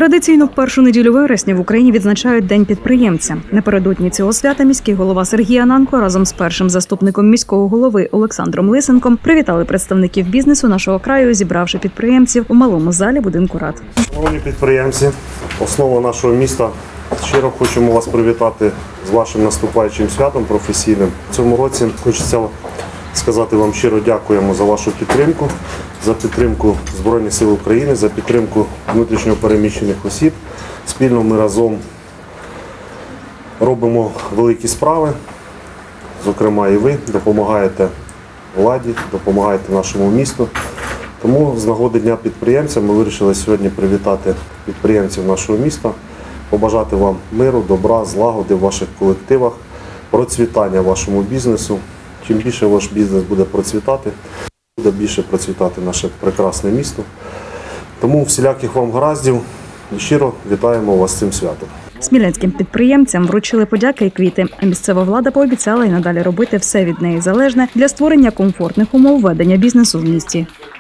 Традиційно в першу неділю вересня в Україні відзначають День підприємця. Напередодні цього свята міський голова Сергій Ананко разом з першим заступником міського голови Олександром Лисенком привітали представників бізнесу нашого краю, зібравши підприємців у малому залі будинку рад. Шановні підприємці, основа нашого міста, щиро хочемо вас привітати з вашим наступаючим святом професійним. В цьому році хочеться сказати вам щиро дякуємо за вашу підтримку, за підтримку Збройних сил України, за підтримку внутрішньо переміщених осіб. Спільно ми разом робимо великі справи, зокрема і ви допомагаєте владі, допомагаєте нашому місту. Тому з нагоди Дня підприємця ми вирішили сьогодні привітати підприємців нашого міста, побажати вам миру, добра, злагоди в ваших колективах, процвітання вашому бізнесу. Чим більше ваш бізнес буде процвітати, буде більше процвітати наше прекрасне місто. Тому всіляких вам гараздів і щиро вітаємо вас з цим святом. Смілянським підприємцям вручили подяки і квіти, а місцева влада пообіцяла і надалі робити все від неї залежне для створення комфортних умов ведення бізнесу в місті.